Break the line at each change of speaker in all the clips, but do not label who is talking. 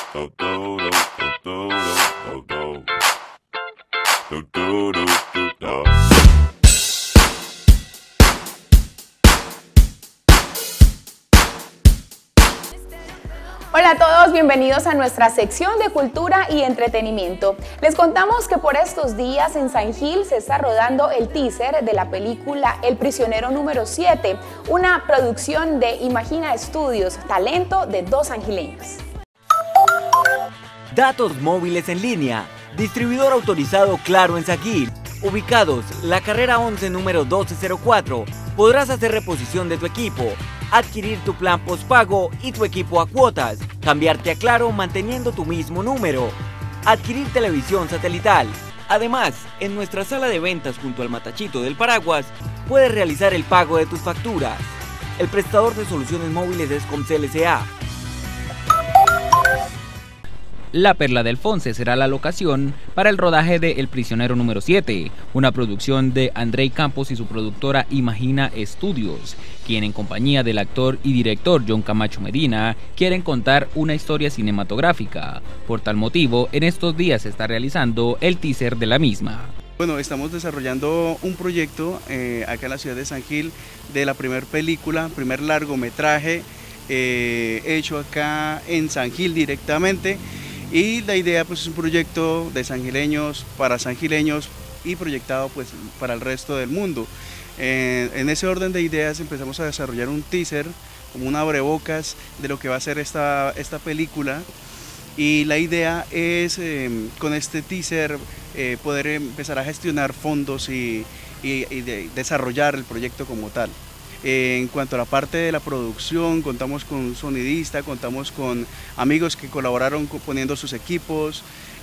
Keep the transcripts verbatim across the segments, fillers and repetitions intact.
do do do do do do do do do do do.
Hola a todos, bienvenidos a nuestra sección de cultura y entretenimiento. Les contamos que por estos días en San Gil se está rodando el teaser de la película El prisionero número siete, una producción de Imagina Estudios, talento de dos sangileños.
Datos móviles en línea, distribuidor autorizado Claro en San Gil. Ubicados la carrera once número doce cero cuatro, podrás hacer reposición de tu equipo, adquirir tu plan postpago y tu equipo a cuotas, cambiarte a Claro manteniendo tu mismo número, adquirir televisión satelital. Además, en nuestra sala de ventas junto al Matachito del Paraguas, puedes realizar el pago de tus facturas. El prestador de soluciones móviles es Comcel S A
La Perla del Fonce será la locación para el rodaje de El prisionero número siete, una producción de Andrei Campos y su productora Imagina Estudios, quien en compañía del actor y director John Camacho Medina quieren contar una historia cinematográfica. Por tal motivo, en estos días se está realizando el teaser de la misma.
Bueno, estamos desarrollando un proyecto eh, acá en la ciudad de San Gil de la primer película, primer largometraje eh, hecho acá en San Gil directamente. Y la idea pues es un proyecto de sangileños para sangileños y proyectado pues para el resto del mundo. Eh, en ese orden de ideas empezamos a desarrollar un teaser, como un abrebocas de lo que va a ser esta, esta película. Y la idea es eh, con este teaser eh, poder empezar a gestionar fondos y, y, y de desarrollar el proyecto como tal. En cuanto a la parte de la producción, contamos con un sonidista, contamos con amigos que colaboraron poniendo sus equipos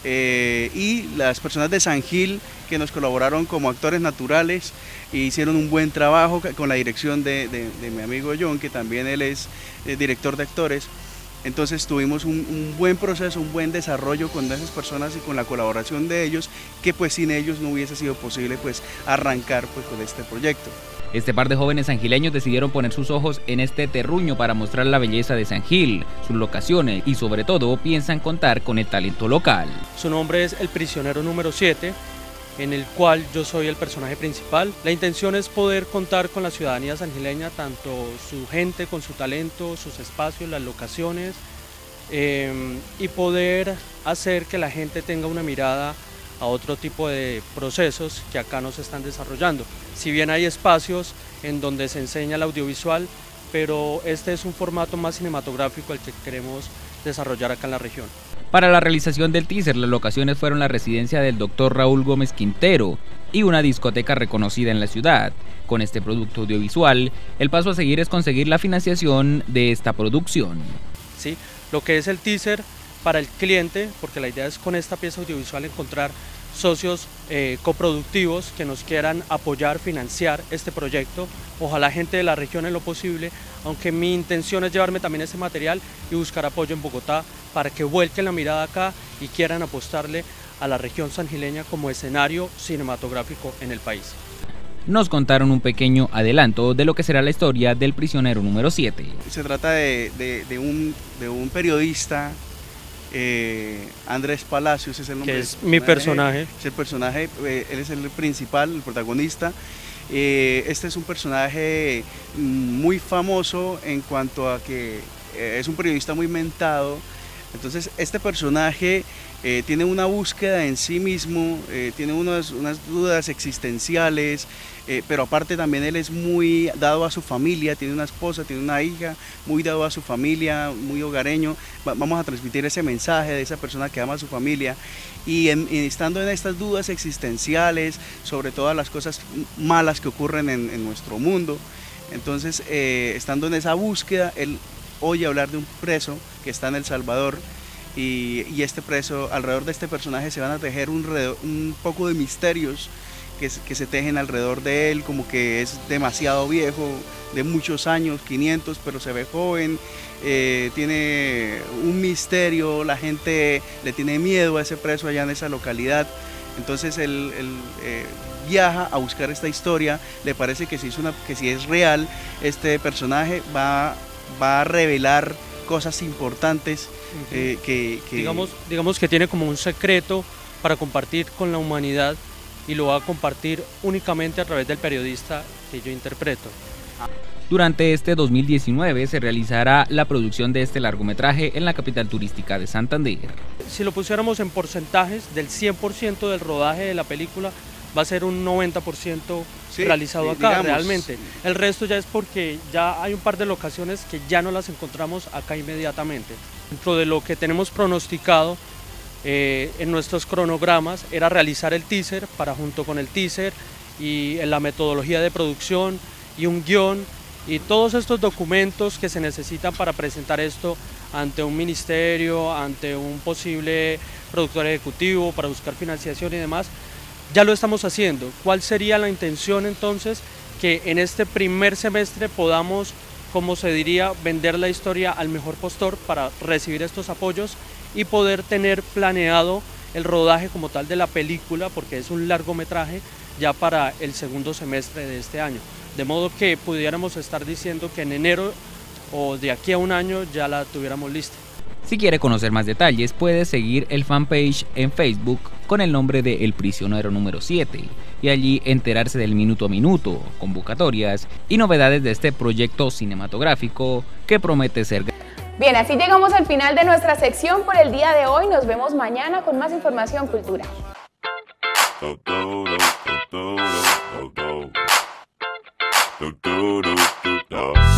eh, y las personas de San Gil que nos colaboraron como actores naturales e hicieron un buen trabajo con la dirección de, de, de mi amigo John, que también él es eh, director de actores. Entonces tuvimos un, un buen proceso, un buen desarrollo con esas personas y con la colaboración de ellos, que pues sin ellos no hubiese sido posible pues arrancar pues con este proyecto.
Este par de jóvenes sangileños decidieron poner sus ojos en este terruño para mostrar la belleza de San Gil, sus locaciones y sobre todo piensan contar con el talento local.
Su nombre es El prisionero número siete, en el cual yo soy el personaje principal. La intención es poder contar con la ciudadanía sangileña, tanto su gente con su talento, sus espacios, las locaciones, eh, y poder hacer que la gente tenga una mirada a otro tipo de procesos que acá no se están desarrollando. Si bien hay espacios en donde se enseña el audiovisual, pero este es un formato más cinematográfico el que queremos desarrollar acá en la región.
Para la realización del teaser, las locaciones fueron la residencia del doctor Raúl Gómez Quintero y una discoteca reconocida en la ciudad. Con este producto audiovisual, el paso a seguir es conseguir la financiación de esta producción.
¿Sí? Lo que es el teaser para el cliente, porque la idea es con esta pieza audiovisual encontrar socios eh, coproductivos que nos quieran apoyar, financiar este proyecto. Ojalá gente de la región en lo posible, aunque mi intención es llevarme también ese material y buscar apoyo en Bogotá para que vuelquen la mirada acá y quieran apostarle a la región sangileña como escenario cinematográfico en el país.
Nos contaron un pequeño adelanto de lo que será la historia del prisionero número siete.
Se trata de, de, de, un, de un periodista, Eh, Andrés Palacios es el nombre,
que es mi personaje.
Es el personaje, eh, él es el principal, el protagonista. Eh, este es un personaje muy famoso en cuanto a que eh, es un periodista muy mentado. Entonces este personaje eh, tiene una búsqueda en sí mismo, eh, tiene unas, unas dudas existenciales, eh, pero aparte también él es muy dado a su familia, tiene una esposa, tiene una hija, muy dado a su familia, muy hogareño. Va, vamos a transmitir ese mensaje de esa persona que ama a su familia y, en, y estando en estas dudas existenciales sobre todas las cosas malas que ocurren en, en nuestro mundo, entonces eh, estando en esa búsqueda, él oye hablar de un preso que está en El Salvador y, y este preso, alrededor de este personaje se van a tejer un, un poco de misterios que, que se tejen alrededor de él, como que es demasiado viejo, de muchos años, quinientos, pero se ve joven, eh, tiene un misterio, la gente le tiene miedo a ese preso allá en esa localidad. Entonces él, él eh, viaja a buscar esta historia, le parece que si, es una, que si es real, este personaje va, va a revelar cosas importantes
Uh-huh.
eh, que, que...
Digamos, digamos que tiene como un secreto para compartir con la humanidad y lo va a compartir únicamente a través del periodista que yo interpreto.
Durante este dos mil diecinueve se realizará la producción de este largometraje en la capital turística de Santander.
Si lo pusiéramos en porcentajes, del cien por ciento del rodaje de la película va a ser un noventa por ciento
Sí,
realizado
sí,
acá,
digamos.
realmente. El resto ya es porque ya hay un par de locaciones que ya no las encontramos acá inmediatamente. Dentro de lo que tenemos pronosticado eh, en nuestros cronogramas era realizar el teaser para junto con el teaser y en la metodología de producción y un guión y todos estos documentos que se necesitan para presentar esto ante un ministerio, ante un posible productor ejecutivo, para buscar financiación y demás, ya lo estamos haciendo. ¿Cuál sería la intención entonces? Que en este primer semestre podamos, como se diría, vender la historia al mejor postor para recibir estos apoyos y poder tener planeado el rodaje como tal de la película, porque es un largometraje, ya para el segundo semestre de este año. De modo que pudiéramos estar diciendo que en enero o de aquí a un año ya la tuviéramos lista.
Si quiere conocer más detalles, puede seguir el fanpage en Facebook con el nombre de El Prisionero número siete y allí enterarse del minuto a minuto, convocatorias y novedades de este proyecto cinematográfico que promete ser.
Bien, así llegamos al final de nuestra sección por el día de hoy. Nos vemos mañana con más información cultural.
Do do do do do do do do do do do do.